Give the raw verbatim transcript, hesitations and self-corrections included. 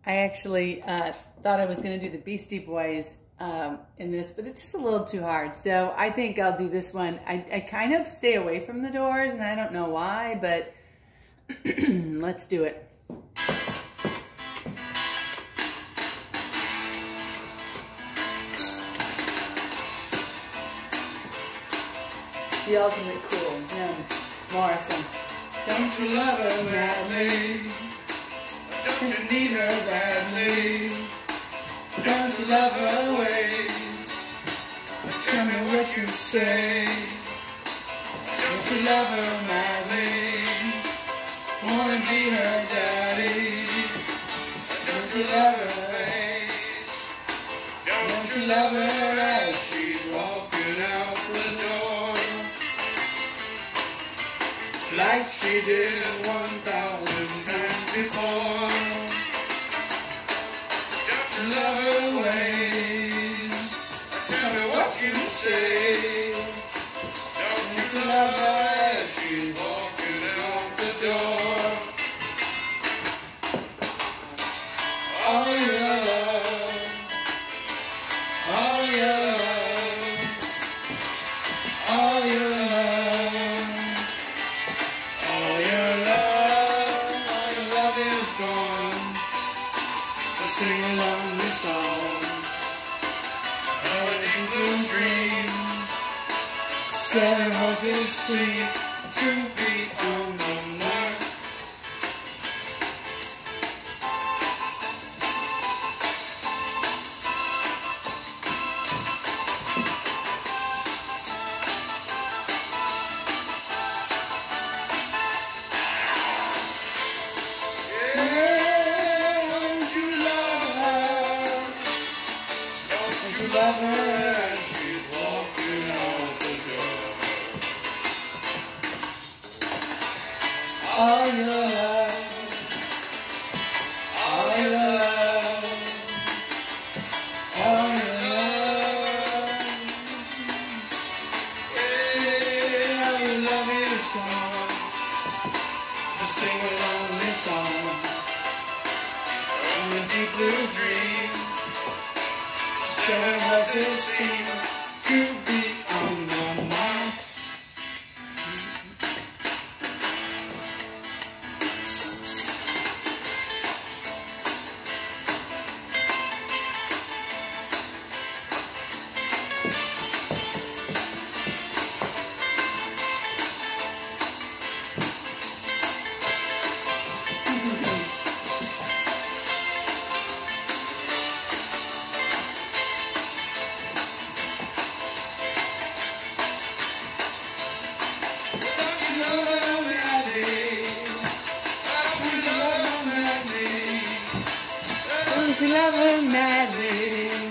I actually uh, thought I was going to do the Beastie Boys um, in this, but it's just a little too hard. So I think I'll do this one. I, I kind of stay away from the Doors, and I don't know why, but let's do it. The ultimate cool, Jim Morrison. Don't you love her madly? Don't you need her badly? Don't you love her ways? Tell me what you say. Don't you love her madly? Wanna be her daddy? Don't you love her ways? Don't you love her as she's walking out the door? Like she did one thousand times before. Don't you love her ways? Tell me what you say. Don't you love her as she's walking out the door? All your love, all your love, all your love. All your love, all your love is gone. So sing along this song. A deep blue dream. Seven horses sleep to be on the mark. Love her as she's walking out the door. All your love, all your love, all your love. Yeah, all your love is gone. So sing along this song from a deep blue dream. Seven horses seem to be on the mark. Don't you love her madly?